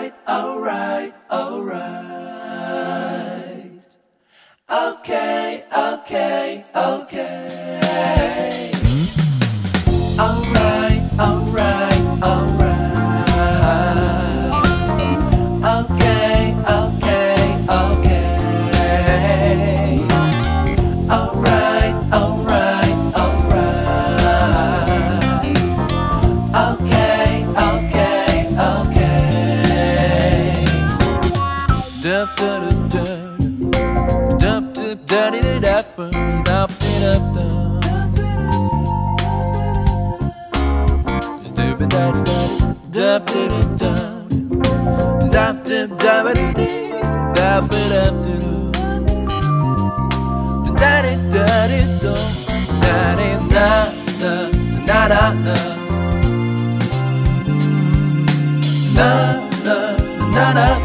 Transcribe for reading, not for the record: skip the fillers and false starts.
Alright, alright, alright. Okay, okay, okay. Alright, alright, alright. Okay, okay, okay. Alright, alright, alright. Okay, okay, okay. Dup dup dup dup dup dup dup dup dup na na na na